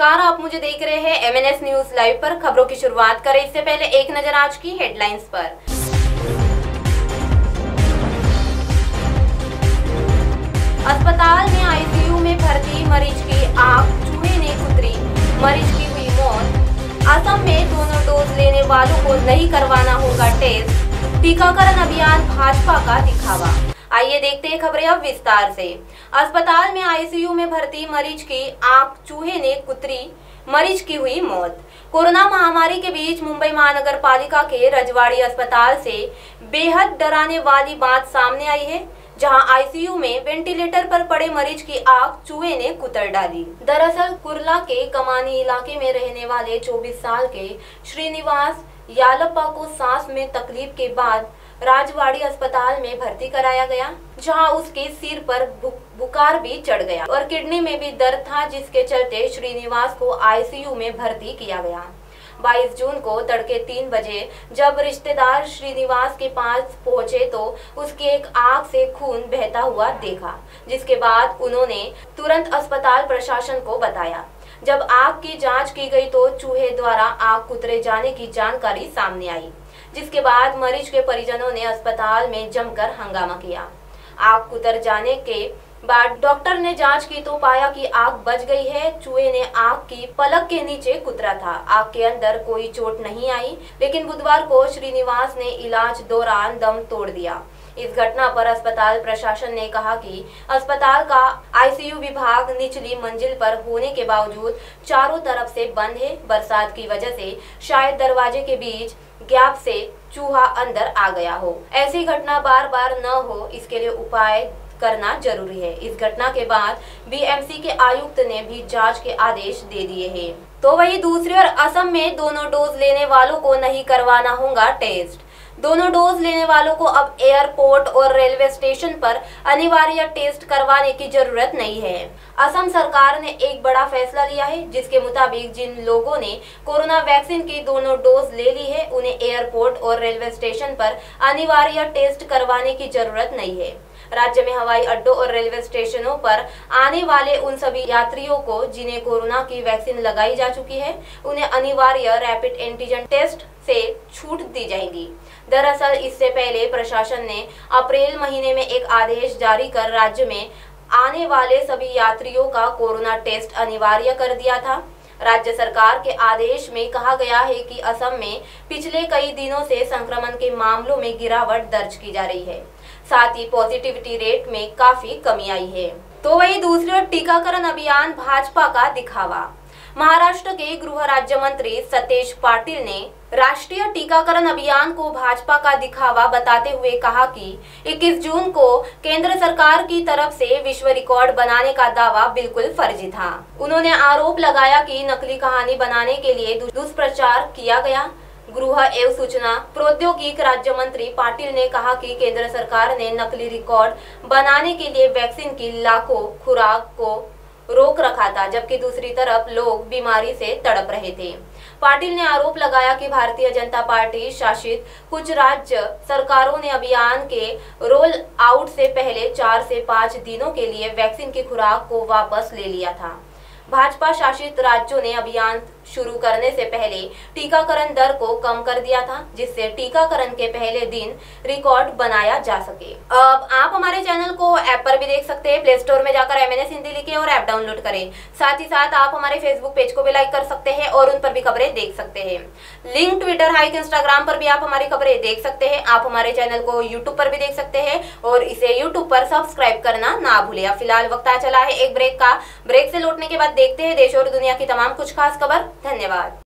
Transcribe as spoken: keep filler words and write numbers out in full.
नमस्कार, आप मुझे देख रहे हैं M N S news live पर। खबरों की शुरुआत करें इससे पहले एक नजर आज की हेडलाइंस पर। अस्पताल में आई सी यू में भर्ती मरीज की आंख चूहे ने कुतरी, मरीज की हुई मौत। असम में दोनों डोज लेने वालों को नहीं करवाना होगा टेस्ट, टीकाकरण अभियान भाजपा का दिखावा। आइए देखते हैं खबरें अब विस्तार से। अस्पताल में आई सी यू में भर्ती मरीज की आंख चूहे ने कुतरी, मरीज की हुई मौत। कोरोना महामारी के बीच मुंबई महानगर पालिका के रजवाड़ी अस्पताल से बेहद डराने वाली बात सामने आई है, जहां आई सी यू में वेंटिलेटर पर पड़े मरीज की आंख चूहे ने कुतर डाली। दरअसल कुर्ला के कमानी इलाके में रहने वाले चौबीस साल के श्रीनिवास यालप्पा को सांस में तकलीफ के बाद राजवाड़ी अस्पताल में भर्ती कराया गया, जहां उसके सिर पर बुखार भी चढ़ गया और किडनी में भी दर्द था, जिसके चलते श्रीनिवास को आई सी यू में भर्ती किया गया। बाईस जून को तड़के तीन बजे जब रिश्तेदार श्रीनिवास के पास पहुंचे तो उसकी एक आंख से खून बहता हुआ देखा, जिसके बाद उन्होंने तुरंत अस्पताल प्रशासन को बताया। जब आंख की जांच की गई तो चूहे द्वारा आंख कुतरे जाने की जानकारी सामने आई, जिसके बाद मरीज के परिजनों ने अस्पताल में जमकर हंगामा किया। आंख कुतर जाने के बाद डॉक्टर ने जांच की तो पाया कि आंख बच गई है। चूहे ने आंख की पलक के नीचे कुतरा था। आंख के अंदर कोई चोट नहीं आई, लेकिन बुधवार को श्रीनिवास ने इलाज दौरान दम तोड़ दिया। इस घटना पर अस्पताल प्रशासन ने कहा कि अस्पताल का आई सी यू विभाग निचली मंजिल पर होने के बावजूद चारों तरफ से बंद है। बरसात की वजह से शायद दरवाजे के बीच गैप से चूहा अंदर आ गया हो। ऐसी घटना बार बार न हो, इसके लिए उपाय करना जरूरी है। इस घटना के बाद बी एम सी के आयुक्त ने भी जांच के आदेश दे दिए हैं। तो वही दूसरी ओर असम में दोनों डोज लेने वालों को नहीं करवाना होगा टेस्ट। दोनों डोज लेने वालों को अब एयरपोर्ट और रेलवे स्टेशन पर अनिवार्य टेस्ट करवाने की जरूरत नहीं है। असम सरकार ने एक बड़ा फैसला लिया है, जिसके मुताबिक जिन लोगों ने कोरोना वैक्सीन की दोनों डोज ले ली है, उन्हें एयरपोर्ट और रेलवे स्टेशन पर अनिवार्य टेस्ट करवाने की जरूरत नहीं है। राज्य में हवाई अड्डों और रेलवे स्टेशनों पर आने वाले उन सभी यात्रियों को जिन्हें कोरोना की वैक्सीन लगाई जा चुकी है, उन्हें अनिवार्य रैपिड एंटीजन टेस्ट से छूट दी जाएगी। दरअसल इससे पहले प्रशासन ने अप्रैल महीने में एक आदेश जारी कर राज्य में आने वाले सभी यात्रियों का कोरोना टेस्ट अनिवार्य कर दिया था। राज्य सरकार के आदेश में कहा गया है कि असम में पिछले कई दिनों से संक्रमण के मामलों में गिरावट दर्ज की जा रही है, साथ ही पॉजिटिविटी रेट में काफी कमी आई है। तो वही दूसरी ओर टीकाकरण अभियान भाजपा का दिखावा। महाराष्ट्र के गृह राज्य मंत्री सतेज पाटिल ने राष्ट्रीय टीकाकरण अभियान को भाजपा का दिखावा बताते हुए कहा कि इक्कीस जून को केंद्र सरकार की तरफ से विश्व रिकॉर्ड बनाने का दावा बिल्कुल फर्जी था। उन्होंने आरोप लगाया कि नकली कहानी बनाने के लिए दुष्प्रचार किया गया। गृह एवं सूचना प्रौद्योगिकी राज्य मंत्री पाटिल ने कहा कि केंद्र सरकार ने नकली रिकॉर्ड बनाने के लिए वैक्सीन की लाखों खुराक को रोक रखा था, जबकि दूसरी तरफ लोग बीमारी से तड़प रहे थे। पाटिल ने आरोप लगाया कि भारतीय जनता पार्टी शासित कुछ राज्य सरकारों ने अभियान के रोल आउट से पहले चार से पाँच दिनों के लिए वैक्सीन की खुराक को वापस ले लिया था। भाजपा शासित राज्यों ने अभियान शुरू करने से पहले टीकाकरण दर को कम कर दिया था, जिससे टीकाकरण के पहले दिन रिकॉर्ड बनाया जा सके। अब आप हमारे चैनल को ऐप पर भी देख सकते हैं। प्ले स्टोर में जाकर एम एन एस हिंदी लिखें और ऐप डाउनलोड करें। साथ ही साथ आप हमारे फेसबुक पेज को भी लाइक कर सकते हैं और उन पर भी खबरें देख सकते हैं। लिंक ट्विटर, हाइक, इंस्टाग्राम पर भी आप हमारी खबरें देख सकते हैं। आप हमारे चैनल को यूट्यूब पर भी देख सकते हैं और इसे यूट्यूब पर सब्सक्राइब करना ना भूलें। फिलहाल वक्त आ चला है एक ब्रेक का। ब्रेक से लौटने के बाद देखते हैं देश और दुनिया की तमाम कुछ खास खबर। धन्यवाद।